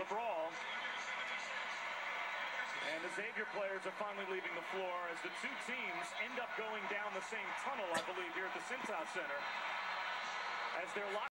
the brawl. And the Xavier players are finally leaving the floor as the two teams end up going down the same tunnel, I believe, here at the Cintas Center. As they're